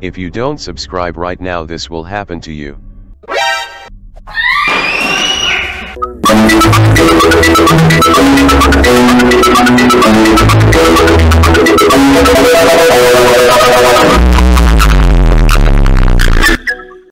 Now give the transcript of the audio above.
If you don't subscribe right now, this will happen to you.